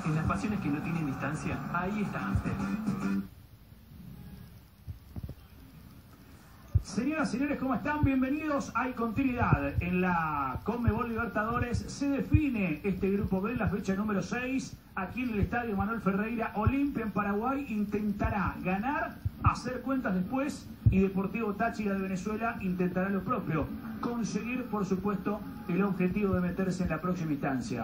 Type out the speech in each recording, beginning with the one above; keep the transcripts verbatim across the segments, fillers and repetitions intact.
En las pasiones que no tienen distancia, ahí está Amstel. Señoras y señores, ¿cómo están? Bienvenidos. Hay continuidad en la Conmebol Libertadores. Se define este grupo B en la fecha número seis. Aquí en el estadio Manuel Ferreira. Olimpia en Paraguay intentará ganar, hacer cuentas después. Y Deportivo Táchira de Venezuela intentará lo propio. Conseguir, por supuesto, el objetivo de meterse en la próxima instancia.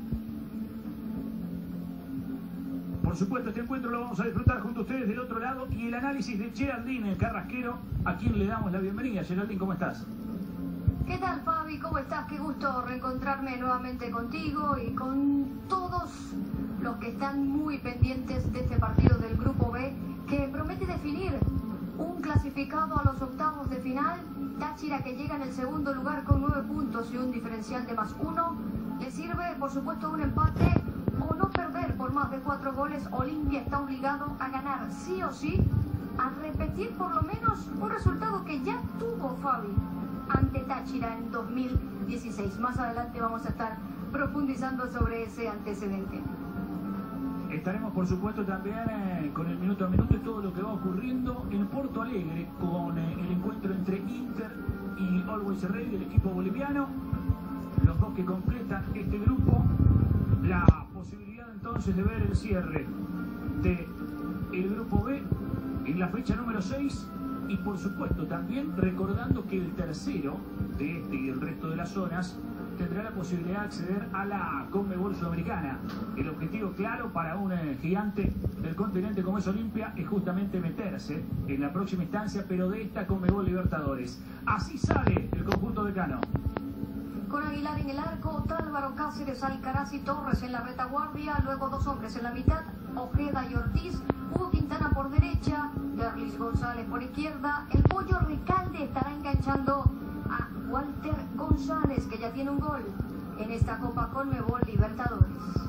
Por supuesto, este encuentro lo vamos a disfrutar junto a ustedes del otro lado y el análisis de Geraldine, el carrasquero, a quien le damos la bienvenida. Geraldine, ¿cómo estás? ¿Qué tal, Fabi? ¿Cómo estás? Qué gusto reencontrarme nuevamente contigo y con todos los que están muy pendientes de este partido del Grupo B, que promete definir un clasificado a los octavos de final. Táchira, que llega en el segundo lugar con nueve puntos y un diferencial de más uno. Le sirve, por supuesto, un empate o no perder por más de cuatro goles. Olimpia está obligado a ganar sí o sí, a repetir por lo menos un resultado que ya tuvo Fabi ante Táchira en dos mil dieciséis. Más adelante vamos a estar profundizando sobre ese antecedente. Estaremos, por supuesto, también eh, con el minuto a minuto y todo lo que va ocurriendo en Porto Alegre con eh, el encuentro entre Inter y Always Ready del equipo boliviano. Los dos que completan este grupo. La posibilidad entonces de ver el cierre de el grupo B en la fecha número seis y por supuesto también recordando que el tercero de este y el resto de las zonas tendrá la posibilidad de acceder a la Conmebol Sudamericana. El objetivo claro para un eh, gigante del continente como es Olimpia es justamente meterse en la próxima instancia, pero de esta Conmebol Libertadores. Así sale el conjunto decano. Con Aguilar en el arco, Tálvaro, Cáceres, Alcaraz y Torres en la retaguardia, luego dos hombres en la mitad, Ojeda y Ortiz, Hugo Quintana por derecha, Derlis González por izquierda, el Pollo Recalde estará enganchando a Walter González, que ya tiene un gol en esta Copa Conmebol Libertadores.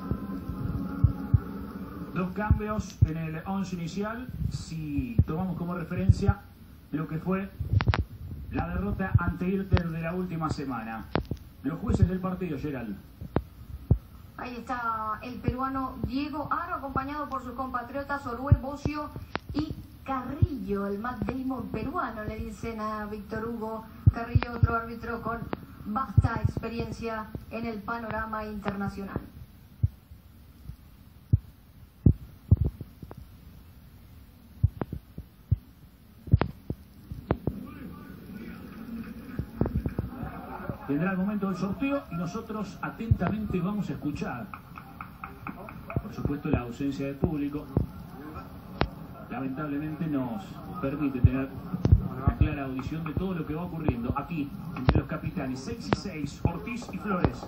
Dos cambios en el once inicial, si tomamos como referencia lo que fue la derrota ante Inter de la última semana. Los jueces del partido, Gerald. Ahí está el peruano Diego Aro, acompañado por sus compatriotas Orué, Bocio y Carrillo, el Matt Damon peruano, le dicen a Víctor Hugo Carrillo, otro árbitro con vasta experiencia en el panorama internacional. Vendrá el momento del sorteo y nosotros atentamente vamos a escuchar. Por supuesto, la ausencia de público lamentablemente nos permite tener una clara audición de todo lo que va ocurriendo aquí entre los capitanes seis y seis, Ortiz y Flores.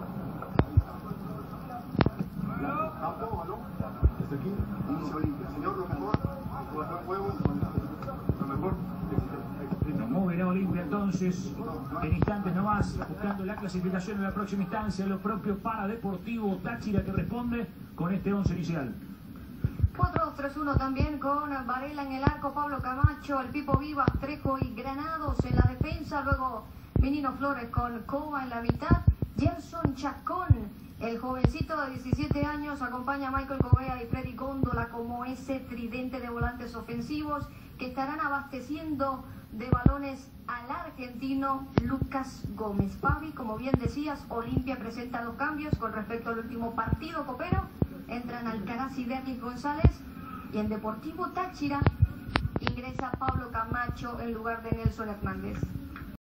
Nos moverá Olimpia entonces en instantes nomás, buscando la clasificación en la próxima instancia, lo propio para Deportivo Táchira, que responde con este once inicial. cuatro dos tres uno también con Varela en el arco, Pablo Camacho, el Pipo Vivas, Trejo y Granados en la defensa, luego Menino Flores con Cova en la mitad, Gerson Chacón, el jovencito de diecisiete años, acompaña a Michael Covea y Freddy Góndola como ese tridente de volantes ofensivos que estarán abasteciendo de balones al argentino Lucas Gómez. Fabi, como bien decías, Olimpia presenta dos cambios con respecto al último partido copero. Entran Alcaraz y Derlis González, y en Deportivo Táchira ingresa Pablo Camacho en lugar de Nelson Hernández.